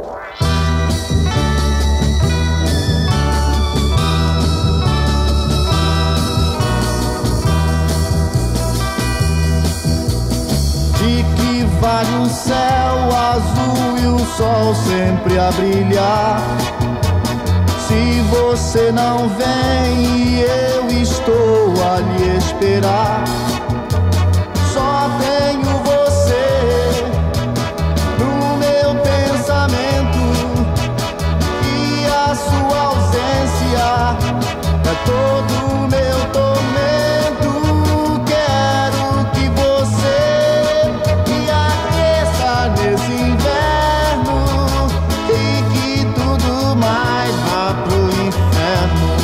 De que vale o céu azul e o sol sempre a brilhar, se você não vem e eu estou a lhe esperar? Só tenho você no meu pensamento, e a sua ausência é todo o meu tormento. Quero que você me aqueça nesse inverno e que tudo mais vá pro inferno.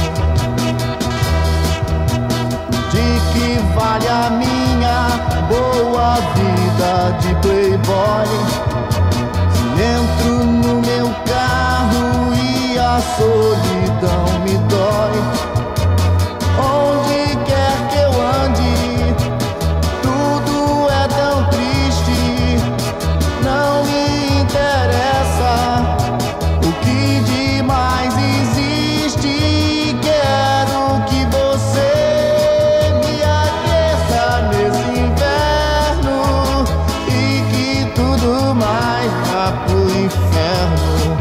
De que vale a minha boa vida de playboy, se entro no meu carro e a solidão me dói? Onde quer que eu ande, tudo é tão triste. Não me interessa o que de mais existe. Quero que você me aqueça nesse inverno e que tudo mais vá pro inferno.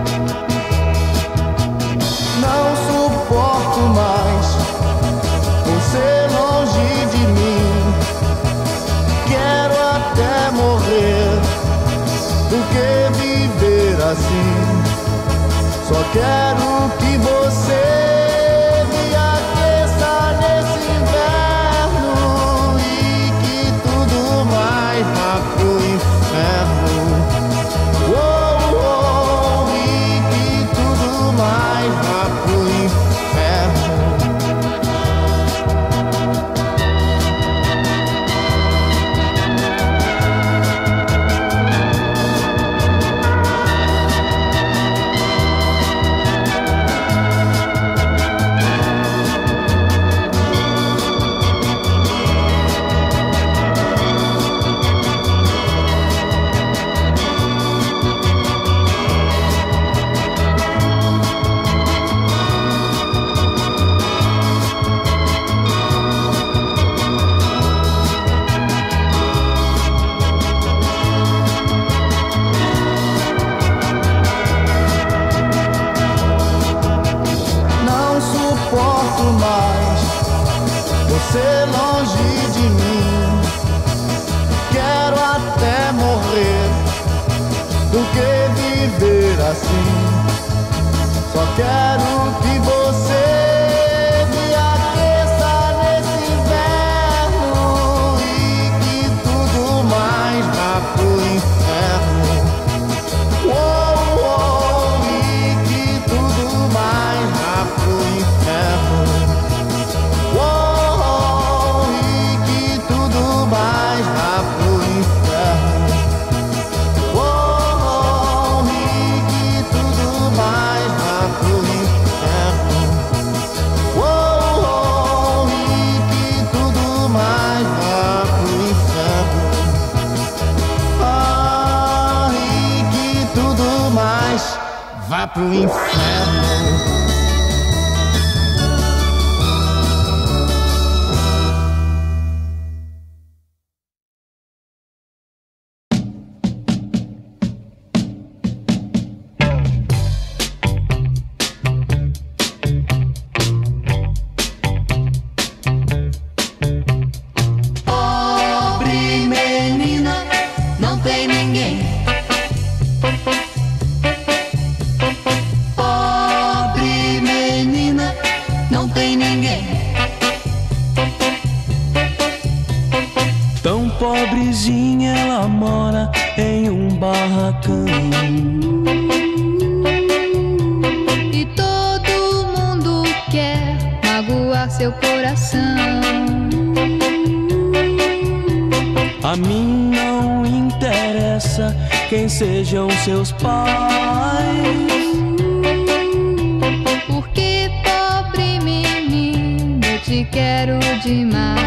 Não suporto mais você longe de mim. Quero até morrer do que viver assim. Só quero que você me aqueça nesse inverno e que tudo mais vá pro inferno. Oh, oh, e que tudo mais vá pro inferno. Não suporto mais você longe de mim. Quero até morrer do que viver assim. Só quero que você me aqueça nesse inverno e que tudo mais vá pro inferno. Oh, oh, e que tudo mais vá pro inferno. Oh, oh, e que tudo mais vá pro inferno. Oh, oh, e que tudo mais vá pro inferno. Oh, oh, e que tudo mais vá pro inferno. Ah, e que tudo mais vá pro inferno. Pobre menina, não tem ninguém. Pobre menina, não tem ninguém. Tão pobrezinha, ela mora em um barracão. E todo mundo quer magoar seu coração. A mim não interessa quem sejam seus pais, Porque, pobre menino, eu te quero demais.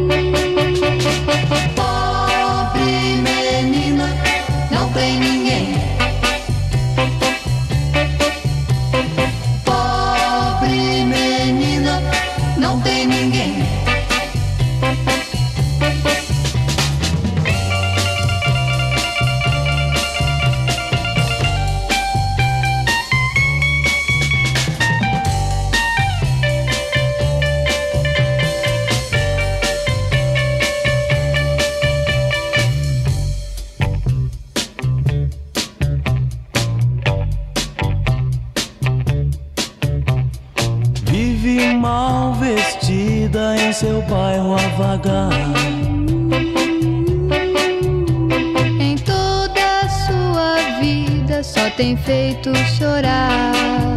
Pobre menina, não tem ninguém. seu bairro a vagar. Em toda a sua vida só tem feito chorar.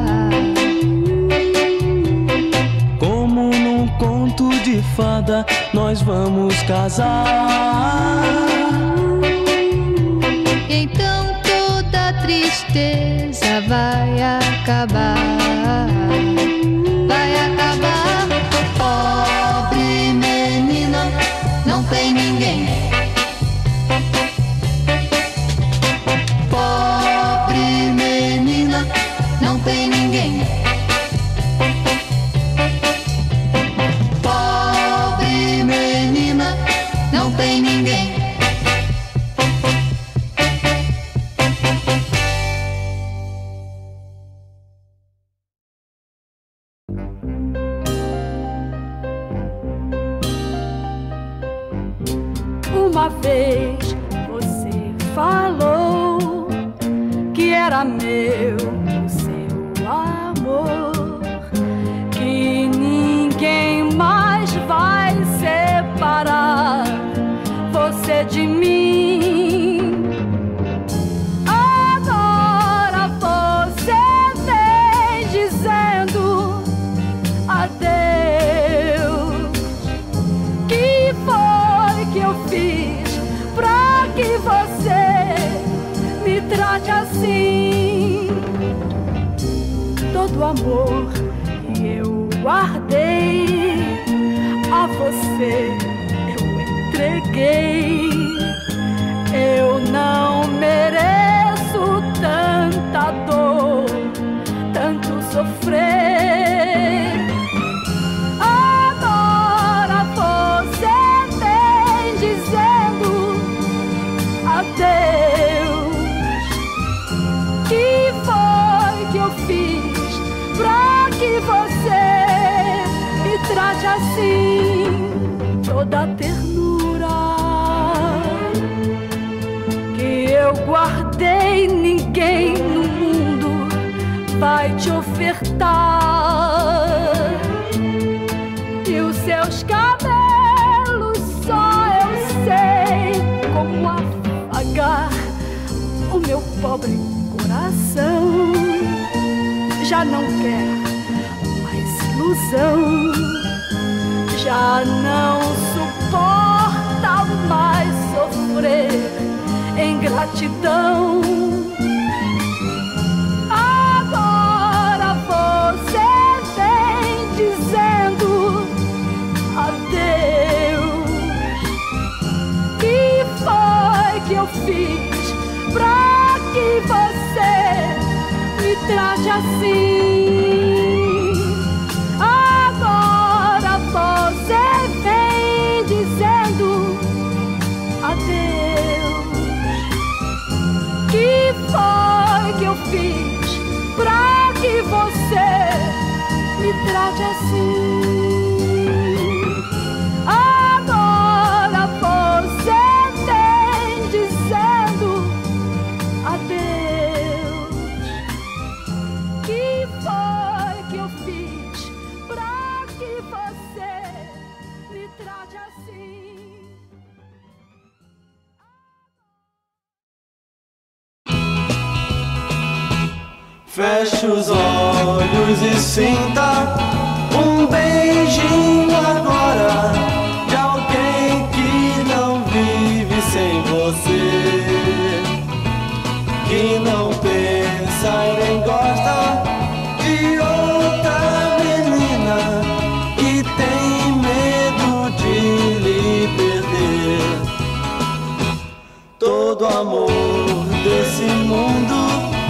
Como num conto de fada nós vamos casar. Então toda tristeza vai acabar. Vai acabar. Pobre menina, não tem ninguém. Pobre menina, não tem ninguém. Pobre menina, não tem ninguém. Uma vez você falou que era meu o seu amor, que ninguém mais vai separar você de mim. Agora você vem dizendo adeus. Que foi que eu fiz pra que você me trate assim? Todo o amor que eu guardei a você eu entreguei. Eu não mereço tanta dor, tanto sofrer. Agora você vem dizendo adeus. Que foi que eu fiz pra que você me trate assim? Toda a ternura que eu guardei, ninguém no mundo vai te ofertar. E os seus cabelos só eu sei como afagar o meu pobre coração. Já não quer mais ilusão, já não suporta mais sofrer ingratidão. Agora você vem dizendo adeus. Que foi que eu fiz pra que você me trate assim? Agora você vem dizendo adeus. Que foi que eu fiz pra que você me trate assim? Agora você vem dizendo adeus. Que foi que eu fiz pra que você me trate assim? Feche os olhos e sinta um beijinho agora de alguém que não vive sem você, que não pensa e nem gosta de outra menina e tem medo de lhe perder. Todo amor desse mundo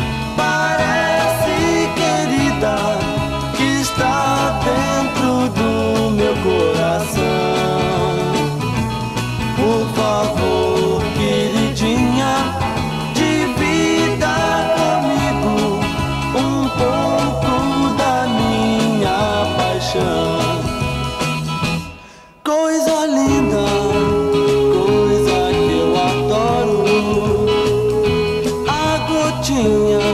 que está dentro do meu coração. Por favor, queridinha, divida comigo um pouco da minha paixão. Coisa linda, coisa que eu adoro, a gotinha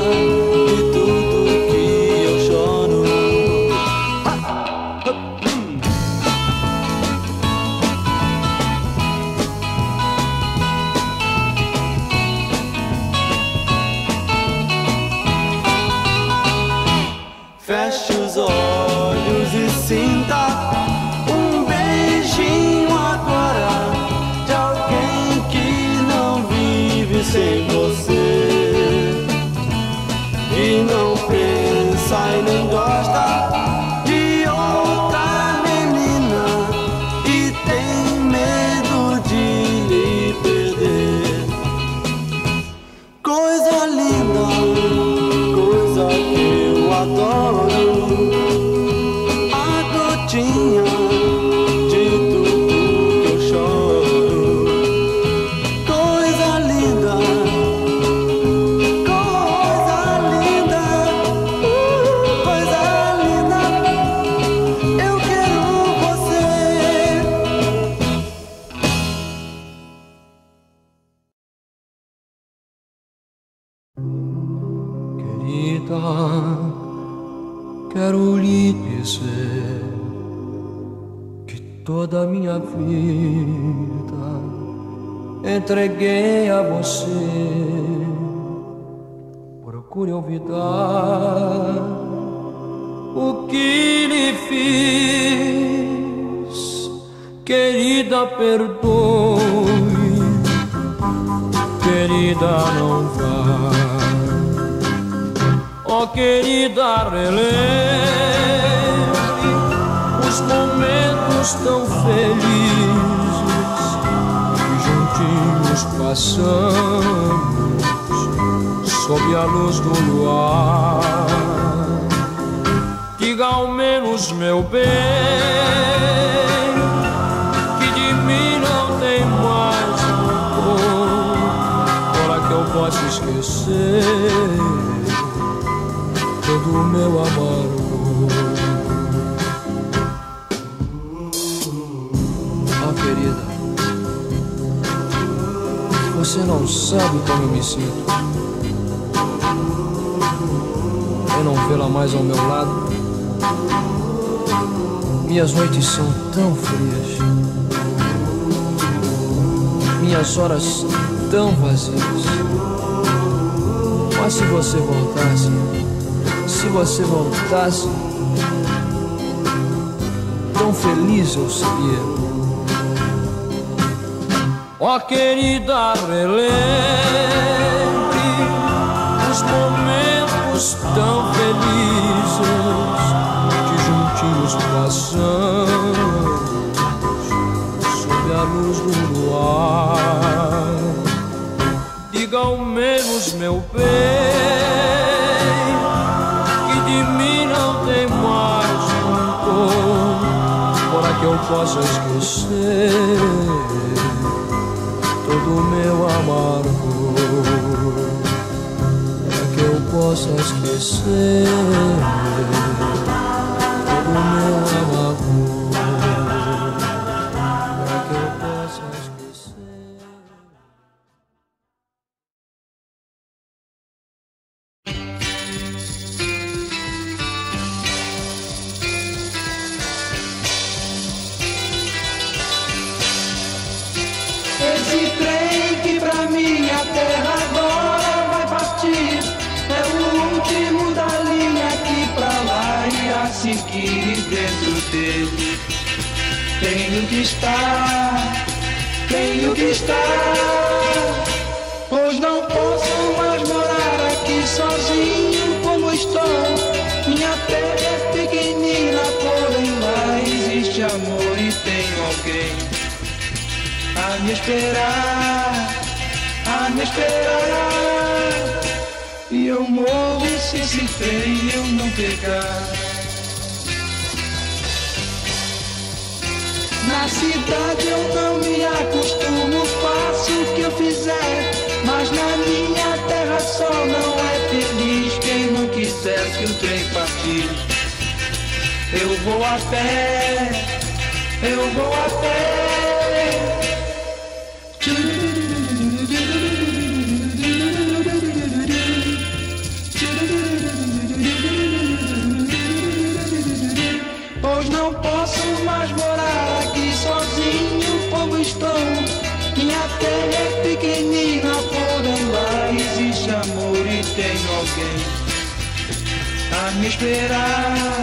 Coisa linda, coisa que eu adoro, a gotinha de tudo que eu choro. Coisa linda, coisa linda, coisa linda, eu quero você. Querida, quero lhe dizer que toda a minha vida entreguei a você. Procure olvidar o que lhe fiz. Querida, perdoe. Querida, não vá. Oh, querida, relembre os momentos tão felizes que juntinhos passamos sob a luz do luar. Diga ao menos, meu bem, que de mim não tem mais rancor, para que eu possa esquecer todo o meu amargo. Ah, querida, você não sabe como eu me sinto. Eu não vê-la mais ao meu lado. Minhas noites são tão frias, minhas horas tão vazias. Mas se você voltasse, se você voltasse, tão feliz eu seria. Ó, querida, relembre os momentos tão felizes que juntinhos passamos sob a luz do luar. Diga ao menos, meu bem, de mim não tem mais rancor, para que eu possa esquecer todo o meu amargo, para que eu possa esquecer todo o meu amargo, para que eu possa esquecer. Esse trem que pra minha terra agora vai partir é o último da linha que pra lá irá seguir. Dentro dele tenho que estar, pois não posso mais morar aqui sozinho como estou. Minha terra é pequenina, porém lá existe amor e tenho alguém a me esperar, e eu morro se esse trem eu não pegar. Na cidade eu não me acostumo, faço o que eu fizer, mas na minha terra só não é feliz quem não quiser que o trem partir. Eu vou a pé, pois não posso mais morar aqui sozinho como estou. Minha terra é pequenina, porém lá existe amor e tenho alguém a me esperar,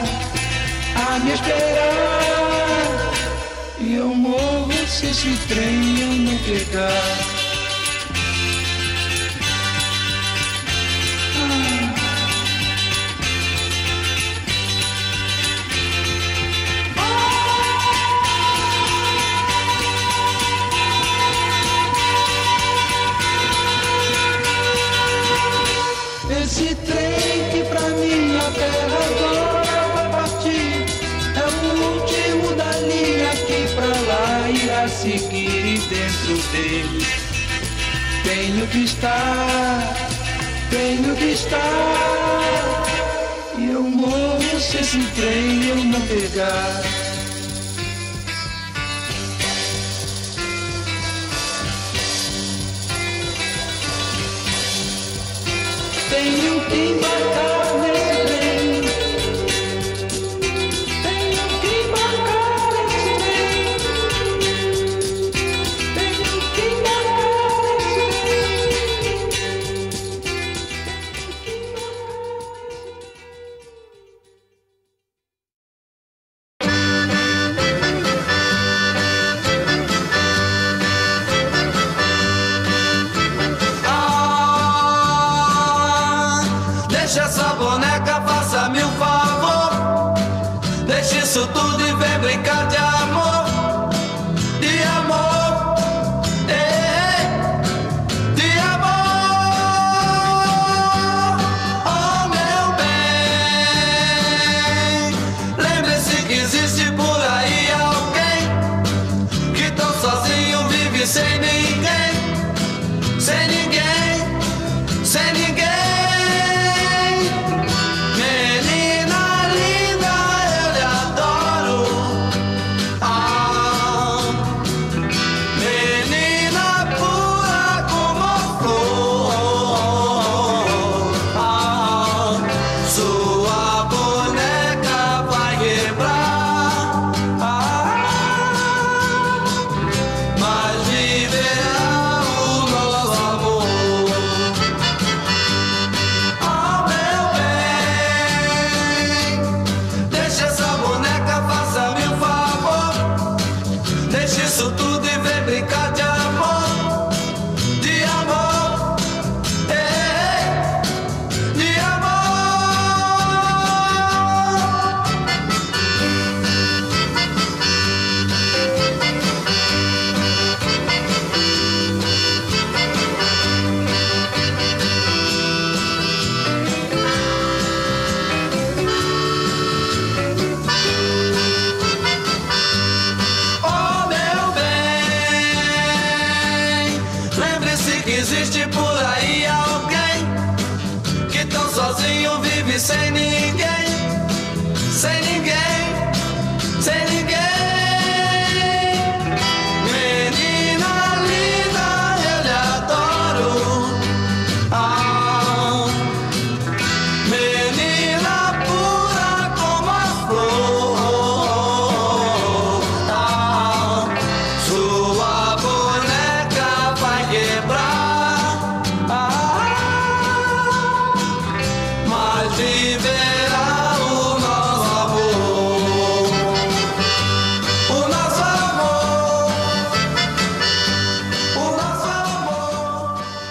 e eu morro se esse trem eu não pegar. Esse trem que pra minha terra agora vai partir é o último da linha que pra lá irá seguir. E dentro dele tenho que estar. E eu morro se esse trem eu não pegar. Tenho que embarcar nesse trem. Tenho que embarcar nesse trem. Tenho que embarcar nesse Deixa essa boneca, faça-me um favor. Deixa isso tudo e vem brincar de amor. De amor, de amor. Oh meu bem, lembre-se que existe por aí alguém que tão sozinho vive sem ninguém. Sem ninguém, sem ninguém. Existe por aí alguém que tão sozinho vive sem ninguém. Sem ninguém, sem ninguém. Menina linda, eu lhe adoro. Menina pura como a flor. Sua boneca vai quebrar. Viverá o nosso amor, o nosso amor, o nosso amor.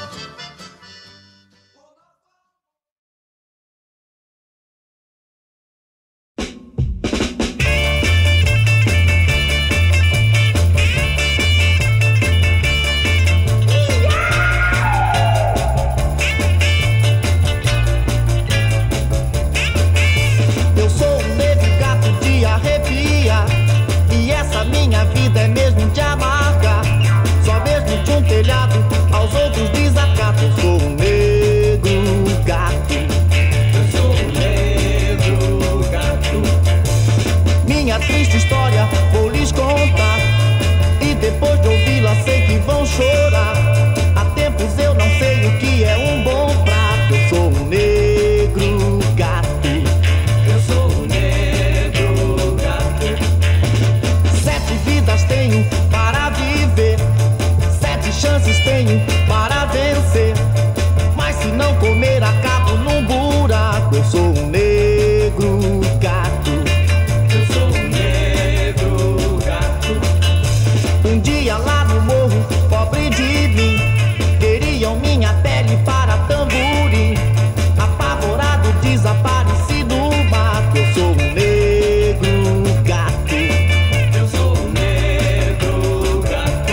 Minha vida é mesmo de amarga, só mesmo de um telhado aos outros desacato. Eu sou um negro gato. Eu sou um negro gato. Minha triste história vou lhes contar, e depois de ouvi-la sei que vão chorar. Há tempos eu não sei o que é um bom prato. Eu sou um negro gato. Eu sou um negro gato. 7 vidas tenho para viver, 7 chances tenho para vencer. Mas se não comer, acabo num buraco. Eu sou um negro gato. Eu sou um negro gato. Um dia lá no morro, pobre de mim, queriam minha pele para tamborim. Apavorado, desaparecido no mato. Eu sou um negro gato. Eu sou um negro gato.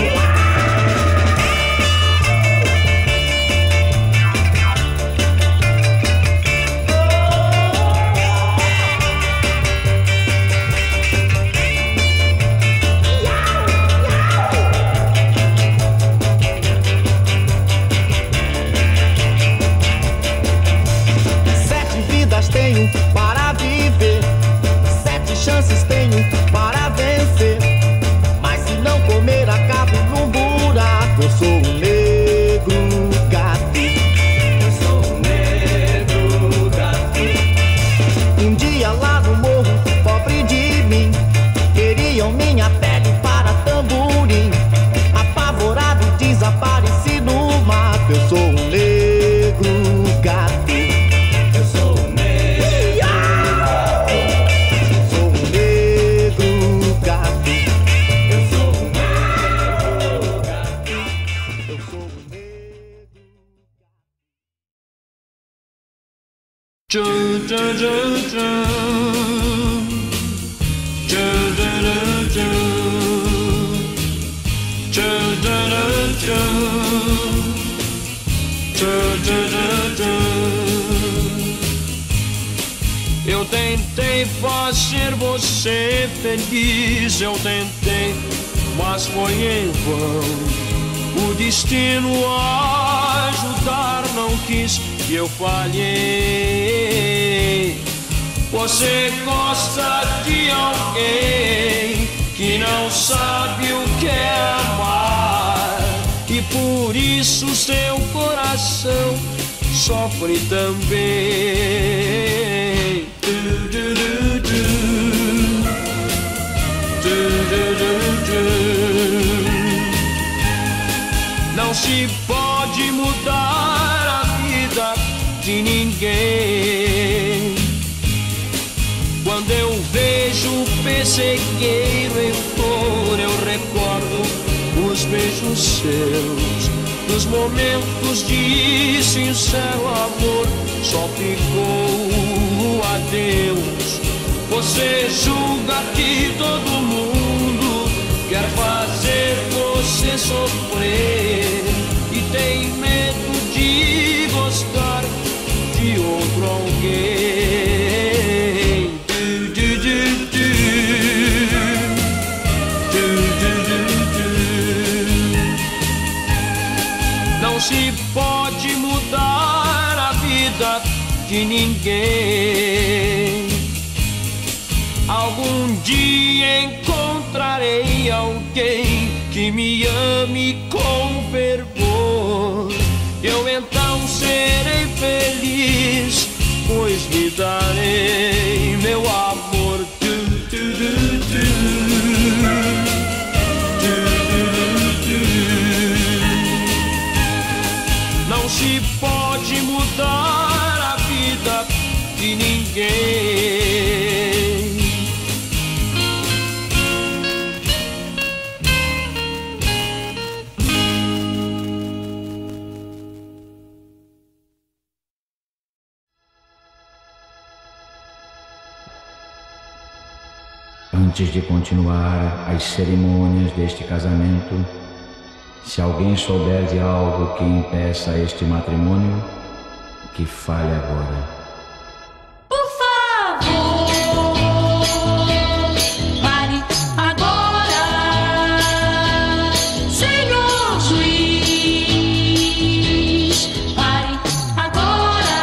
Eu tentei fazer você feliz, eu tentei, mas foi em vão. O destino a ajudar não quis e eu falhei. Você gosta de alguém que não sabe o que é amar, e por isso seu coração sofre também. Não se pode mudar a vida de ninguém. Quando eu vejo o pessegueiro em flor, eu recordo os beijos seus. Nos momentos de sincero amor, só ficou o adeus. Você julga que todo mundo quer fazer você sofrer e tem medo de gostar de outro alguém. Não se pode mudar a vida de ninguém. Algum dia encontrarei alguém que me ame com fervor. Eu então serei feliz, pois lhe darei meu amor. Não se pode mudar a vida de ninguém. Antes de continuar as cerimônias deste casamento, se alguém souber de algo que impeça este matrimônio, que fale agora. Por favor, pare agora, senhor juiz. Pare agora.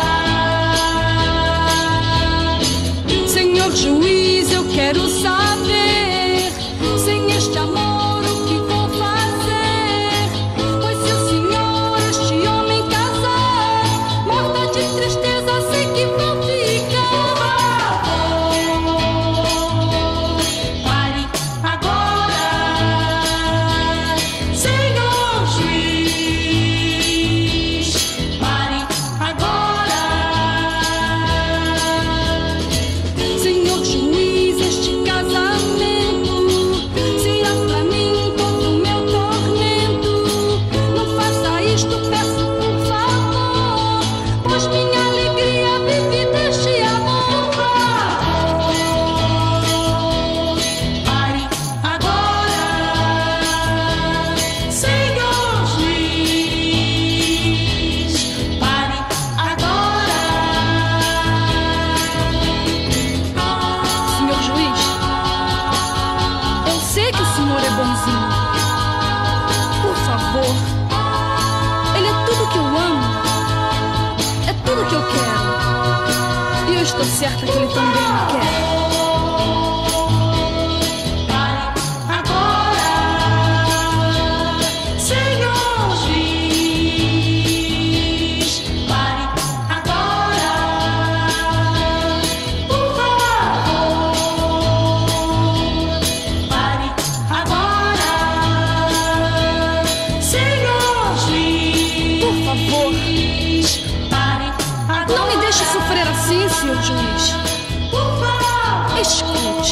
Senhor juiz, eu quero saber, sem este amor, o que vou fazer? Pois se o senhor este homem casar, morta de tristeza sei que vou ficar. Pare agora, senhor juiz. Pare agora. Senhor juiz, este casamento será pra mim todo o meu tormento. Não faça isto, peço por favor, pois minha alegria vive deste amor. Pare agora, senhor juiz. Pare agora. Senhor juiz, eu sei que o senhor é bonzinho. Por favor, ele é tudo que eu amo, é tudo que eu quero, e eu estou certa que ele também me quer. Pare agora, senhor juiz. Pare agora, por favor. Pare agora, senhor juiz. Por favor, Pare agora. não me deixe sofrer assim, senhor juiz. Por favor. Escute,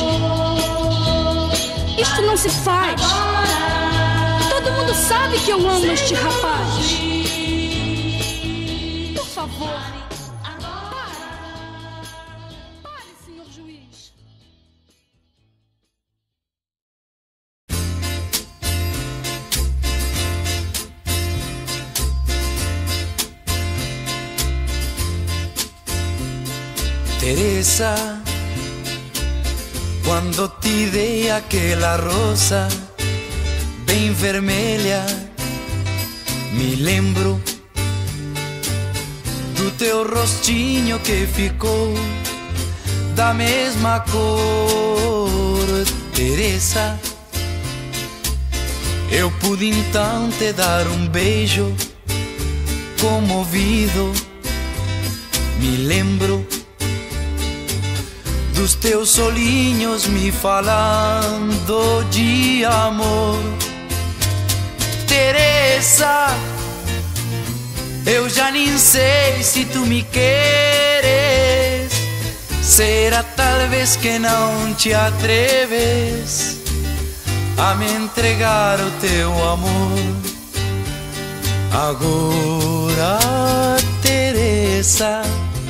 isto não se faz. Todo mundo sabe que eu amo este rapaz. Por favor, para. Teresa, quando ti dei aquela rosa bem vermelha, me lembro do teu rostinho que ficou da mesma cor. Teresa, eu pude então te dar um beijo comovido. Me lembro dos teus olhinhos me falando de amor. Teresa, eu já nem sei se tu me queres. Será talvez que não te atreves a me entregar o teu amor. Agora, Teresa,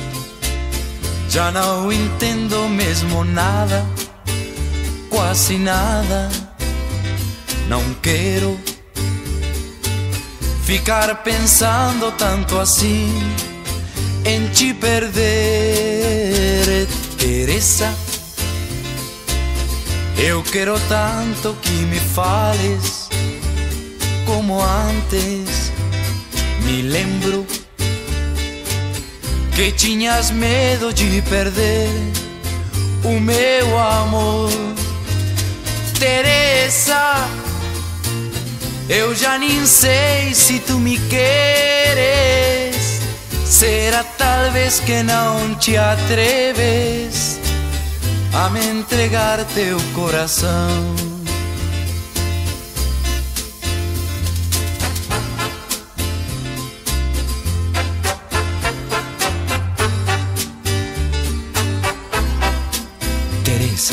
já não entendo mesmo nada, quase nada. Não quero ficar pensando tanto assim em te perder. Teresa, eu quero tanto que me fales como antes. Me lembro que tinhas medo de perder o meu amor. Teresa, eu já nem sei se tu me queres. Será talvez que não te atreves a me entregar teu coração. Teresa,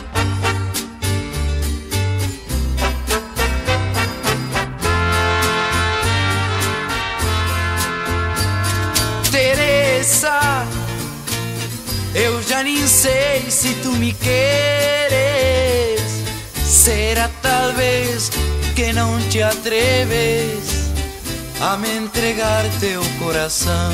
Teresa, eu já nem sei se tu me queres. Será talvez que não te atreves a me entregar teu coração.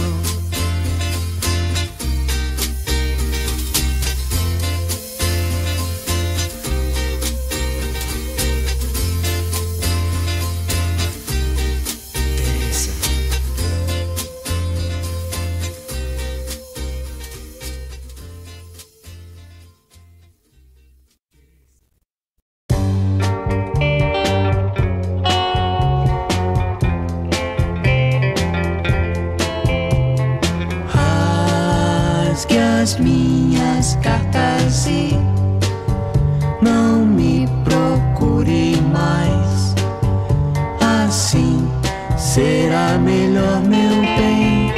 As minhas cartas e não me procure mais. Assim será melhor, meu bem.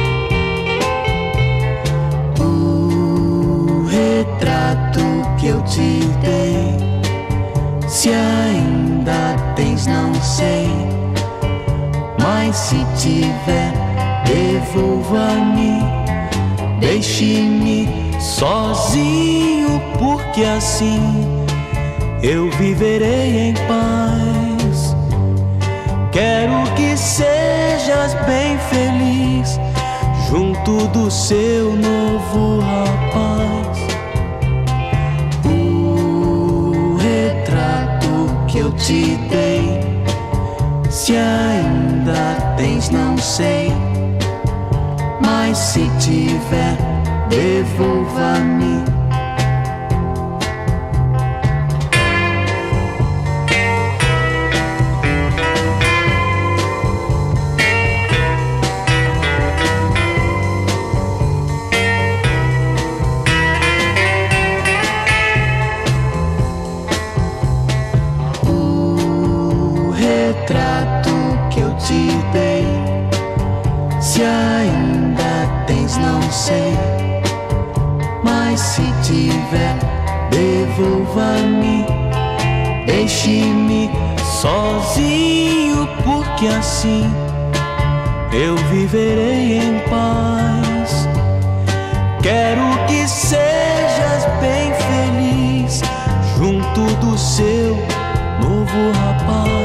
O retrato que eu te dei, se ainda tens, não sei. Mas se tiver, devolva-me. Deixe-me sozinho, porque assim eu viverei em paz. Quero que sejas bem feliz junto do seu novo rapaz. O retrato que eu te dei, se ainda tens, não sei. Mas se tiver, devolva-me. O retrato que eu te dei, se ainda tens, não sei. Mas se tiver, devolva-me. Deixe-me sozinho, porque assim eu viverei em paz. Quero que sejas bem feliz junto do seu novo rapaz.